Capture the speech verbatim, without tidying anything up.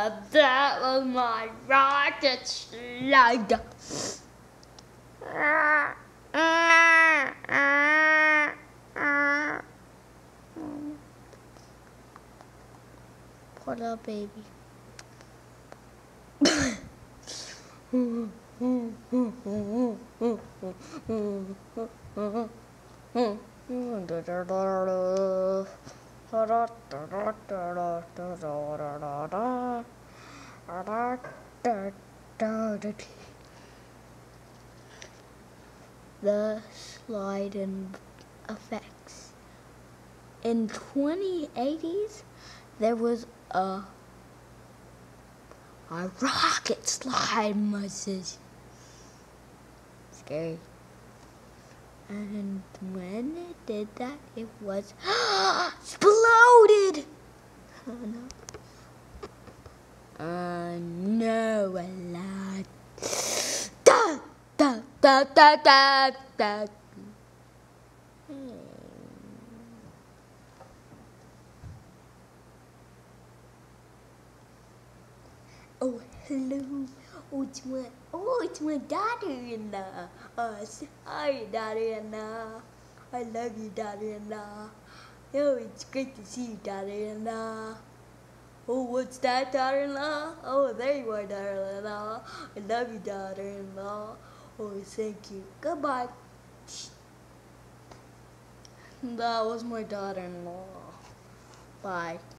That was my rocket slide. Poor little baby. The sliding effects. In twenty eighties, there was a a rocket slide message. Scary. And when it did that, it was exploded. Oh no. Uh, no, a lot. Da, da, da, da, da, da. Oh, hello. Oh, it's my, oh, it's my daughter-in-law. Oh, sorry, daughter-in-law. I love you, daughter-in-law. Oh, it's great to see you, daughter-in-law. Oh, what's that, daughter-in-law? Oh, there you are, daughter-in-law. I love you, daughter-in-law. Oh, thank you. Goodbye. That was my daughter-in-law. Bye.